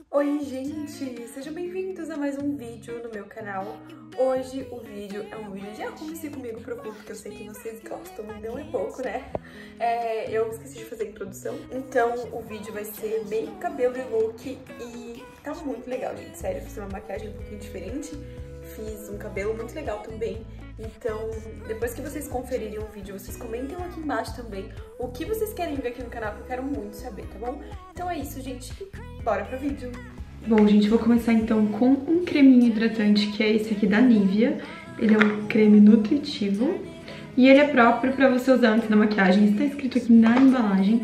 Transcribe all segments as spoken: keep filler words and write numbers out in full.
Oi gente, sejam bem-vindos a mais um vídeo no meu canal. Hoje o vídeo é um vídeo de arrume-se comigo pro culto, que eu sei que vocês gostam, não é pouco, né? É, eu esqueci de fazer a introdução, então o vídeo vai ser meio cabelo e look e tá muito legal, gente, sério, fiz uma maquiagem um pouquinho diferente, fiz um cabelo muito legal também. Então, depois que vocês conferirem o vídeo, vocês comentem aqui embaixo também o que vocês querem ver aqui no canal, que eu quero muito saber, tá bom? Então é isso, gente. Bora pro vídeo. Bom, gente, vou começar então com um creminho hidratante, que é esse aqui da Nivea. Ele é um creme nutritivo e ele é próprio pra você usar antes da maquiagem. Está escrito aqui na embalagem.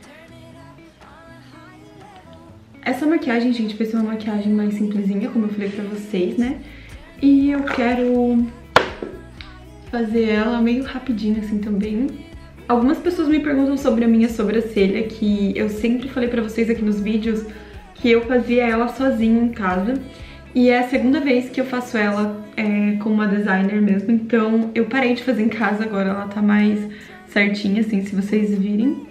Essa maquiagem, gente, vai ser uma maquiagem mais simplesinha, como eu falei pra vocês, né? E eu quero fazer ela meio rapidinho assim também. Algumas pessoas me perguntam sobre a minha sobrancelha, que eu sempre falei pra vocês aqui nos vídeos que eu fazia ela sozinha em casa. E é a segunda vez que eu faço ela é, com uma designer mesmo, então eu parei de fazer em casa, agora ela tá mais certinha, assim, se vocês virem.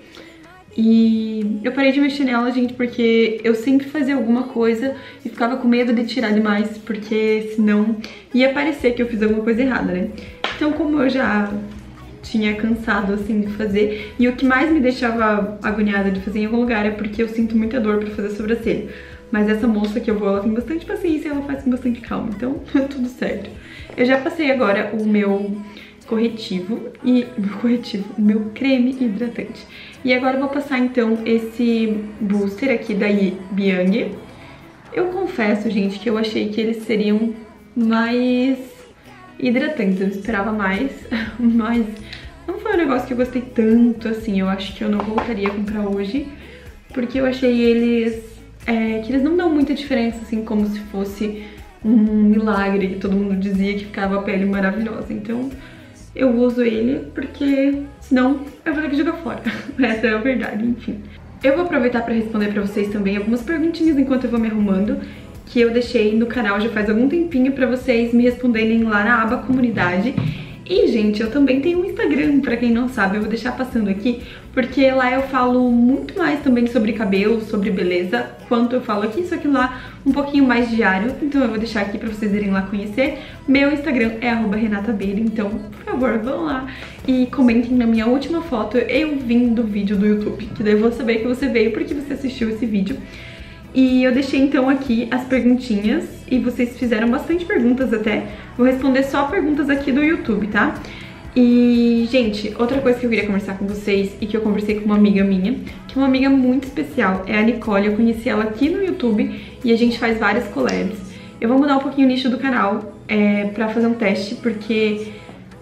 E eu parei de mexer nela, gente, porque eu sempre fazia alguma coisa e ficava com medo de tirar demais, porque senão ia parecer que eu fiz alguma coisa errada, né? Então, como eu já tinha cansado, assim, de fazer, e o que mais me deixava agoniada de fazer em algum lugar é porque eu sinto muita dor pra fazer sobrancelha. Mas essa moça que eu vou, ela tem bastante paciência e ela faz com bastante calma, então tudo certo. Eu já passei agora o meu corretivo, e meu corretivo, o meu creme hidratante. E agora eu vou passar, então, esse booster aqui da Biang. Eu confesso, gente, que eu achei que eles seriam mais hidratantes, eu esperava mais, mas não foi um negócio que eu gostei tanto, assim, eu acho que eu não voltaria a comprar hoje, porque eu achei eles, é, que eles não dão muita diferença, assim, como se fosse um milagre, que todo mundo dizia que ficava a pele maravilhosa, então eu uso ele porque senão eu vou ter que jogar fora, essa é a verdade, enfim. Eu vou aproveitar para responder para vocês também algumas perguntinhas enquanto eu vou me arrumando, que eu deixei no canal já faz algum tempinho pra vocês me responderem lá na aba comunidade. E, gente, eu também tenho um Instagram, pra quem não sabe, eu vou deixar passando aqui, porque lá eu falo muito mais também sobre cabelo, sobre beleza, quanto eu falo aqui, só que lá um pouquinho mais diário, então eu vou deixar aqui pra vocês irem lá conhecer. Meu Instagram é arroba renata beira, então, por favor, vão lá e comentem na minha última foto eu vim do vídeo do YouTube, que daí eu vou saber que você veio porque você assistiu esse vídeo. E eu deixei então aqui as perguntinhas e vocês fizeram bastante perguntas até. Vou responder só perguntas aqui do YouTube, tá? E, gente, outra coisa que eu queria conversar com vocês e que eu conversei com uma amiga minha, que é uma amiga muito especial, é a Nicole. Eu conheci ela aqui no YouTube e a gente faz várias collabs. Eu vou mudar um pouquinho o nicho do canal é, pra fazer um teste, porque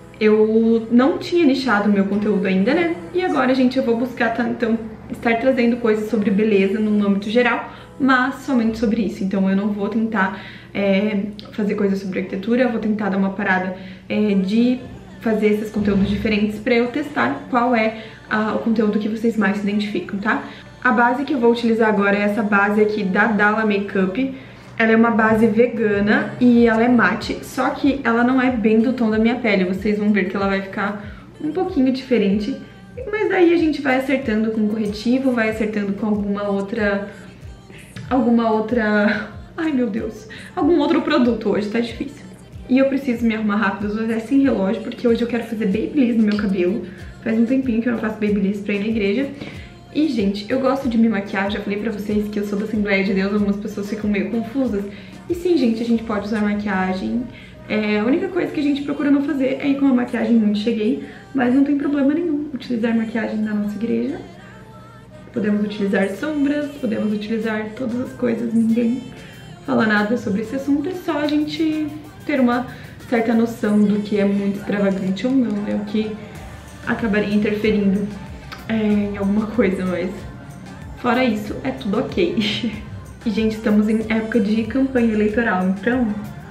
eu não tinha nichado o meu conteúdo ainda, né? E agora, gente, eu vou buscar, então, estar trazendo coisas sobre beleza no âmbito geral, mas somente sobre isso. Então eu não vou tentar é, fazer coisas sobre arquitetura, eu vou tentar dar uma parada é, de fazer esses conteúdos diferentes pra eu testar qual é a, o conteúdo que vocês mais se identificam, tá? A base que eu vou utilizar agora é essa base aqui da Dalla Makeup. Ela é uma base vegana e ela é mate, só que ela não é bem do tom da minha pele. Vocês vão ver que ela vai ficar um pouquinho diferente, mas aí a gente vai acertando com corretivo, vai acertando com alguma outra... alguma outra... ai, meu Deus. Algum outro produto hoje, tá difícil. E eu preciso me arrumar rápido, eu até sem relógio, porque hoje eu quero fazer babyliss no meu cabelo. Faz um tempinho que eu não faço babyliss pra ir na igreja. E, gente, eu gosto de me maquiar, já falei pra vocês que eu sou da Assembleia de Deus, algumas pessoas ficam meio confusas. E sim, gente, a gente pode usar maquiagem. É, a única coisa que a gente procura não fazer é ir com uma maquiagem muito cheguei, mas não tem problema nenhum utilizar maquiagem na nossa igreja. Podemos utilizar sombras, podemos utilizar todas as coisas, ninguém fala nada sobre esse assunto, é só a gente ter uma certa noção do que é muito extravagante ou não, né? O que acabaria interferindo é, em alguma coisa, mas fora isso, é tudo ok. E, gente, estamos em época de campanha eleitoral, então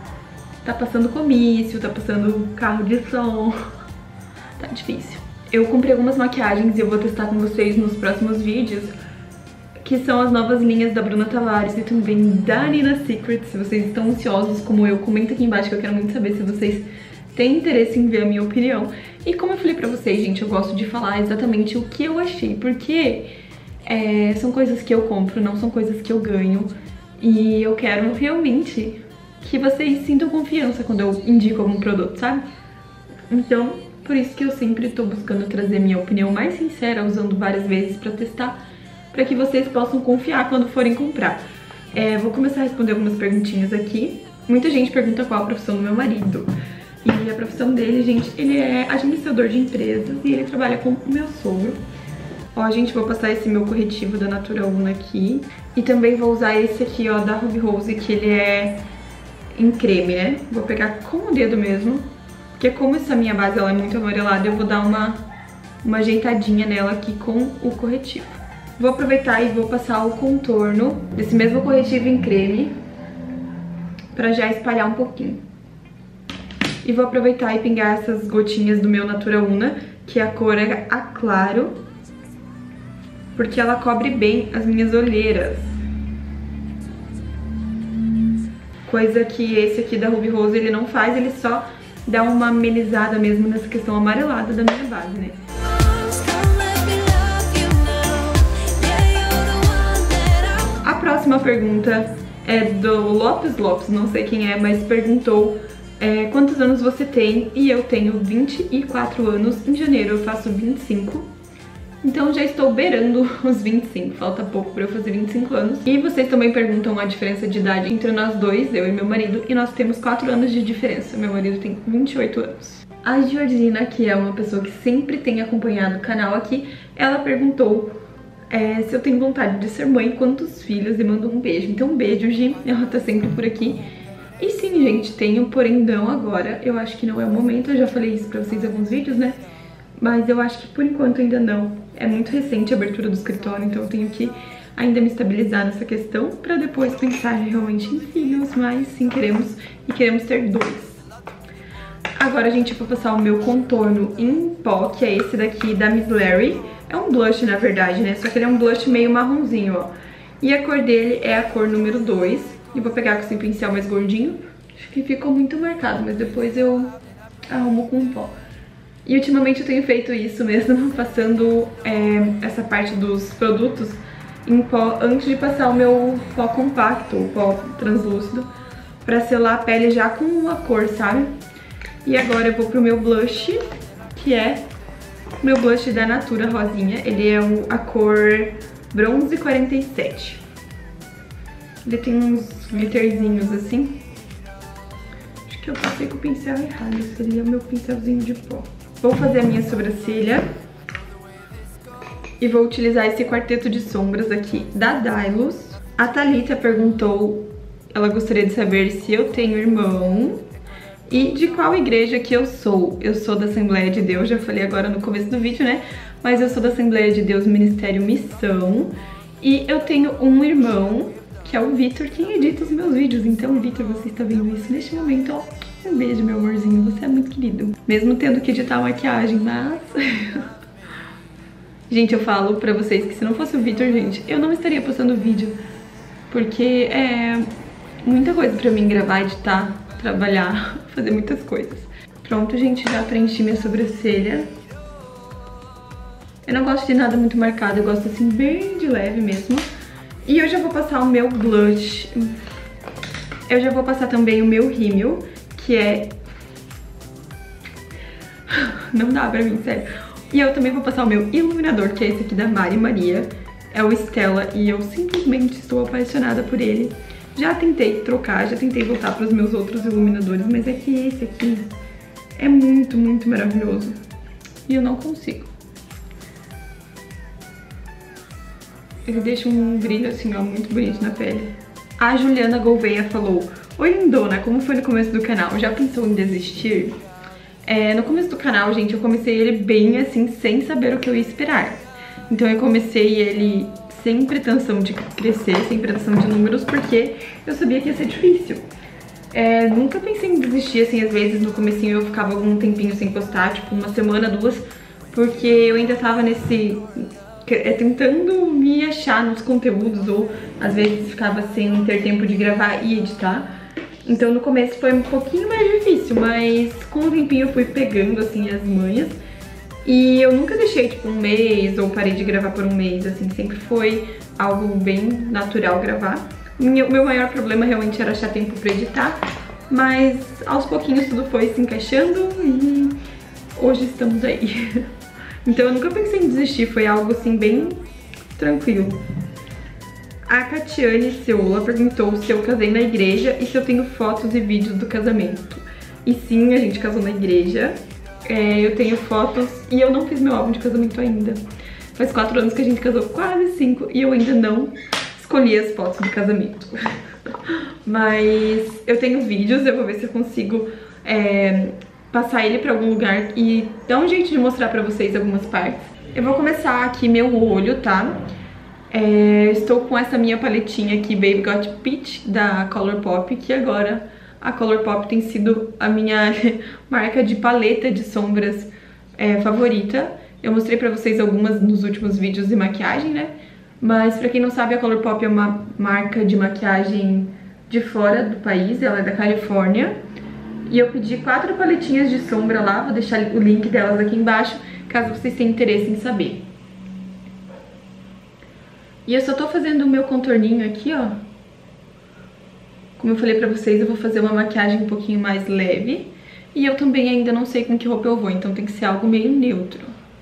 tá passando comício, tá passando carro de som, tá difícil. Eu comprei algumas maquiagens e eu vou testar com vocês nos próximos vídeos, que são as novas linhas da Bruna Tavares e também da Nina Secret. Se vocês estão ansiosos como eu, comenta aqui embaixo que eu quero muito saber se vocês têm interesse em ver a minha opinião. E como eu falei pra vocês, gente, eu gosto de falar exatamente o que eu achei, porque é, são coisas que eu compro, não são coisas que eu ganho. E eu quero realmente que vocês sintam confiança quando eu indico algum produto, sabe? Então, por isso que eu sempre tô buscando trazer minha opinião mais sincera, usando várias vezes pra testar, pra que vocês possam confiar quando forem comprar. É, vou começar a responder algumas perguntinhas aqui. Muita gente pergunta qual a profissão do meu marido. E a profissão dele, gente, ele é administrador de empresas e ele trabalha com o meu sogro. Ó, gente, vou passar esse meu corretivo da Natura Una aqui. E também vou usar esse aqui, ó, da Ruby Rose, que ele é em creme, né? Vou pegar com o dedo mesmo, porque como essa minha base ela é muito amarelada, eu vou dar uma, uma ajeitadinha nela aqui com o corretivo. Vou aproveitar e vou passar o contorno desse mesmo corretivo em creme, pra já espalhar um pouquinho. E vou aproveitar e pingar essas gotinhas do meu Natura Una, que a cor é a claro, porque ela cobre bem as minhas olheiras. Coisa que esse aqui da Ruby Rose ele não faz, ele só dá uma amenizada mesmo nessa questão amarelada da minha base, né? A próxima pergunta é do Lopes Lopes, não sei quem é, mas perguntou é, quantos anos você tem, e eu tenho vinte e quatro anos, em janeiro eu faço vinte e cinco. Então já estou beirando os vinte e cinco, falta pouco para eu fazer vinte e cinco anos. E vocês também perguntam a diferença de idade entre nós dois, eu e meu marido, e nós temos quatro anos de diferença. Meu marido tem vinte e oito anos. A Georgina, que é uma pessoa que sempre tem acompanhado o canal aqui, ela perguntou é, se eu tenho vontade de ser mãe, quantos filhos, e mandou um beijo. Então um beijo, Gi, ela tá sempre por aqui. E sim, gente, tenho, porém não agora. Eu acho que não é o momento, eu já falei isso pra vocês em alguns vídeos, né? Mas eu acho que por enquanto ainda não. É muito recente a abertura do escritório, então eu tenho que ainda me estabilizar nessa questão pra depois pensar realmente em filhos, mas sim queremos e queremos ter dois. Agora, gente, eu vou passar o meu contorno em pó, que é esse daqui da Miss Larry. É um blush, na verdade, né? Só que ele é um blush meio marronzinho, ó. E a cor dele é a cor número dois. E vou pegar com esse pincel mais gordinho. Acho que ficou muito marcado, mas depois eu arrumo com pó. E ultimamente eu tenho feito isso mesmo, passando é, essa parte dos produtos em pó antes de passar o meu pó compacto, o pó translúcido, pra selar a pele já com a cor, sabe? E agora eu vou pro meu blush, que é o meu blush da Natura Rosinha. Ele é o, a cor Bronze quarenta e sete. Ele tem uns glitterzinhos assim. Acho que eu passei com o pincel errado, esse ali é o meu pincelzinho de pó. Vou fazer a minha sobrancelha e vou utilizar esse quarteto de sombras aqui da Dylos. A Thalita perguntou, ela gostaria de saber se eu tenho irmão e de qual igreja que eu sou. Eu sou da Assembleia de Deus, já falei agora no começo do vídeo, né? Mas eu sou da Assembleia de Deus Ministério Missão e eu tenho um irmão, que é o Vitor, quem edita os meus vídeos. Então, Vitor, você está vendo isso neste momento, ó. Um beijo, meu amorzinho, você é muito querido. Mesmo tendo que editar a maquiagem, mas... Gente, eu falo pra vocês que se não fosse o Vitor, gente, eu não estaria postando vídeo. Porque é muita coisa pra mim gravar, editar, trabalhar, fazer muitas coisas. Pronto, gente, já preenchi minha sobrancelha. Eu não gosto de nada muito marcado, eu gosto assim bem de leve mesmo. E eu já vou passar o meu blush. Eu já vou passar também o meu rímel, que é... Não dá pra mim, sério. E eu também vou passar o meu iluminador, que é esse aqui da Mari Maria. É o Stella e eu simplesmente estou apaixonada por ele. Já tentei trocar, já tentei voltar para os meus outros iluminadores, mas é que esse aqui é muito, muito maravilhoso. E eu não consigo. Ele deixa um brilho assim, ó, muito bonito na pele. A Juliana Gouveia falou: oi, lindona, como foi no começo do canal? Já pensou em desistir? É, no começo do canal, gente, eu comecei ele bem assim, sem saber o que eu ia esperar. Então eu comecei ele sem pretensão de crescer, sem pretensão de números, porque eu sabia que ia ser difícil. É, nunca pensei em desistir, assim, às vezes no comecinho eu ficava algum tempinho sem postar, tipo uma semana, duas, porque eu ainda tava nesse... É, tentando me achar nos conteúdos, ou às vezes ficava sem ter tempo de gravar e editar. Então no começo foi um pouquinho mais difícil, mas com o tempinho eu fui pegando assim as manhas. E eu nunca deixei tipo um mês ou parei de gravar por um mês, assim, sempre foi algo bem natural gravar. Meu, meu maior problema realmente era achar tempo pra editar, mas aos pouquinhos tudo foi se encaixando e hoje estamos aí. Então eu nunca pensei em desistir, foi algo assim bem tranquilo. A Catiane Seola perguntou se eu casei na igreja e se eu tenho fotos e vídeos do casamento. E sim, a gente casou na igreja. É, eu tenho fotos e eu não fiz meu álbum de casamento ainda. Faz quatro anos que a gente casou, quase cinco, e eu ainda não escolhi as fotos do casamento. Mas eu tenho vídeos, eu vou ver se eu consigo é, passar ele pra algum lugar e dar um jeito de mostrar pra vocês algumas partes. Eu vou começar aqui meu olho, tá? É, estou com essa minha paletinha aqui, Baby Got Peach, da Colourpop, que agora a Colourpop tem sido a minha marca de paleta de sombras é, favorita. Eu mostrei pra vocês algumas nos últimos vídeos de maquiagem, né? Mas pra quem não sabe, a Colourpop é uma marca de maquiagem de fora do país, ela é da Califórnia. E eu pedi quatro paletinhas de sombra lá, vou deixar o link delas aqui embaixo, caso vocês tenham interesse em saber. E eu só tô fazendo o meu contorninho aqui, ó. Como eu falei pra vocês, eu vou fazer uma maquiagem um pouquinho mais leve. E eu também ainda não sei com que roupa eu vou, então tem que ser algo meio neutro.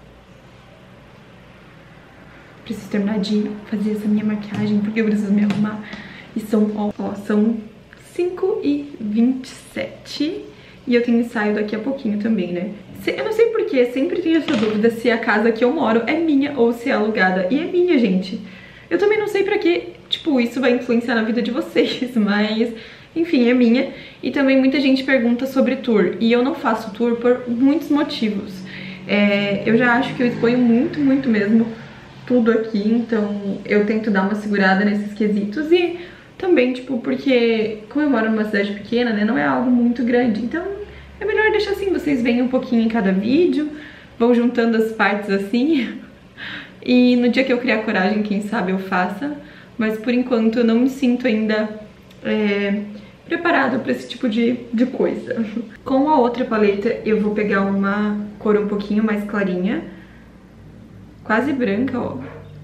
Preciso terminar de fazer essa minha maquiagem, porque eu preciso me arrumar. E são, ó, ó são cinco e vinte e sete. E eu tenho ensaio daqui a pouquinho também, né? Eu não sei porquê, sempre tenho essa dúvida se a casa que eu moro é minha ou se é alugada. E é minha, gente. Eu também não sei pra que, tipo, isso vai influenciar na vida de vocês, mas, enfim, é minha. E também muita gente pergunta sobre tour, e eu não faço tour por muitos motivos. É, eu já acho que eu exponho muito, muito mesmo tudo aqui, então eu tento dar uma segurada nesses quesitos. E também, tipo, porque como eu moro numa cidade pequena, né, não é algo muito grande, então é melhor deixar assim, vocês veem um pouquinho em cada vídeo, vão juntando as partes assim. E no dia que eu criar coragem, quem sabe eu faça. Mas por enquanto eu não me sinto ainda é, preparada para esse tipo de, de coisa. Com a outra paleta eu vou pegar uma cor um pouquinho mais clarinha. Quase branca, ó.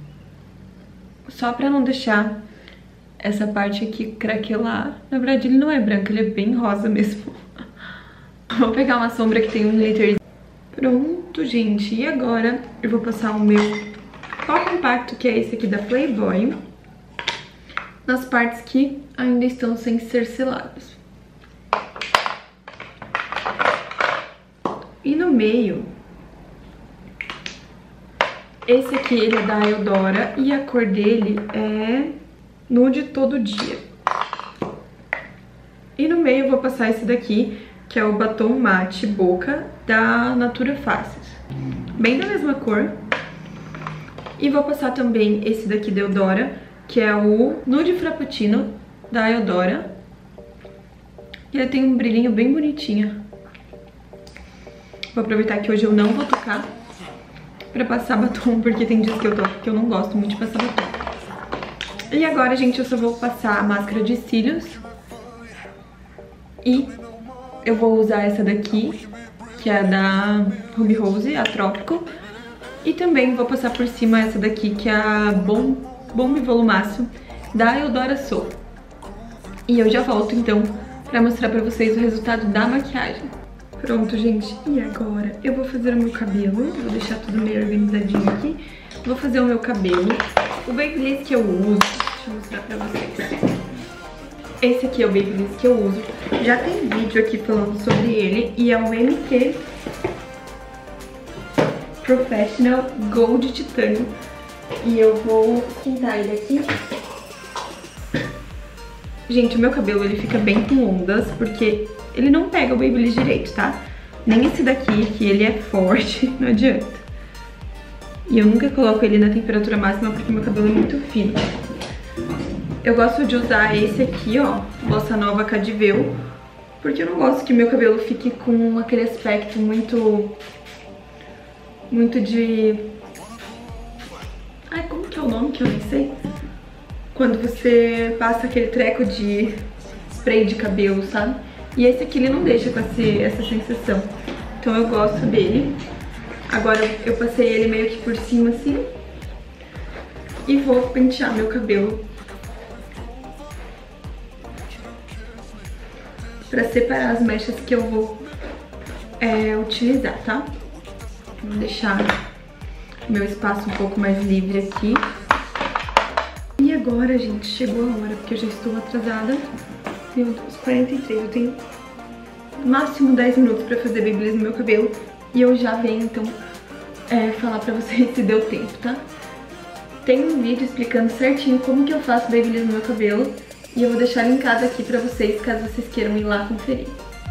Só pra não deixar essa parte aqui craquelar. Na verdade ele não é branco, ele é bem rosa mesmo. Vou pegar uma sombra que tem um glitter. Pronto, gente. E agora eu vou passar o meu pó compacto, que é esse aqui da Playboy, nas partes que ainda estão sem ser seladas. E no meio, esse aqui ele é da Eudora e a cor dele é nude todo dia. E no meio eu vou passar esse daqui, que é o batom mate boca da Natura Faces, bem da mesma cor. E vou passar também esse daqui da Eudora, que é o Nude Frappuccino da Eudora. Ele tem um brilhinho bem bonitinho. Vou aproveitar que hoje eu não vou tocar pra passar batom, porque tem dias que eu toco que eu não gosto muito de passar batom. E agora, gente, eu só vou passar a máscara de cílios. E eu vou usar essa daqui, que é a da Ruby Rose, a Trópico. E também vou passar por cima essa daqui, que é a Bom, Bombe Volumácio, da Eudora Soul. E eu já volto, então, pra mostrar pra vocês o resultado da maquiagem. Pronto, gente. E agora eu vou fazer o meu cabelo. Vou deixar tudo meio organizadinho aqui. Vou fazer o meu cabelo. O Babyliss que eu uso, deixa eu mostrar pra vocês. Esse aqui é o Babyliss que eu uso. Já tem vídeo aqui falando sobre ele. E é o M Q Professional Gold Titânio. E eu vou pintar ele aqui. Gente, o meu cabelo ele fica bem com ondas, porque ele não pega o Babyliss direito, tá? Nem esse daqui, que ele é forte, não adianta. E eu nunca coloco ele na temperatura máxima, porque meu cabelo é muito fino. Eu gosto de usar esse aqui, ó, Bossa Nova Cadiveu, porque eu não gosto que meu cabelo fique com aquele aspecto muito... Muito de... Ai, como que é o nome que eu nem sei? Quando você passa aquele treco de spray de cabelo, sabe? E esse aqui ele não deixa com esse, essa sensação. Então eu gosto dele. Agora eu passei ele meio que por cima assim. E vou pentear meu cabelo pra separar as mechas que eu vou é, utilizar, tá? Vou deixar meu espaço um pouco mais livre aqui. E agora, gente, chegou a hora, porque eu já estou atrasada. Meu Deus, quarenta e três, eu tenho no máximo dez minutos pra fazer babyliss no meu cabelo. E eu já venho, então, é, falar pra vocês se deu tempo, tá? Tem um vídeo explicando certinho como que eu faço babyliss no meu cabelo. E eu vou deixar linkado aqui pra vocês, caso vocês queiram ir lá conferir.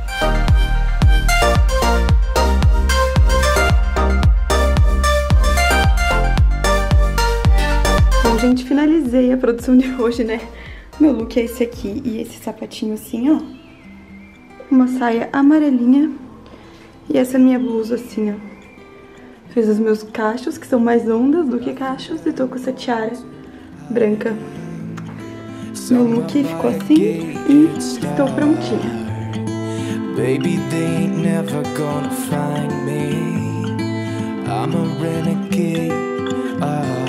Bom, gente, finalizei a produção de hoje, né? Meu look é esse aqui e esse sapatinho assim, ó. Uma saia amarelinha e essa minha blusa assim, ó. Fiz os meus cachos, que são mais ondas do que cachos, e tô com essa tiara branca. Meu look ficou assim e estou prontinha. Baby, they ain't never gonna find me. I'm a renegade.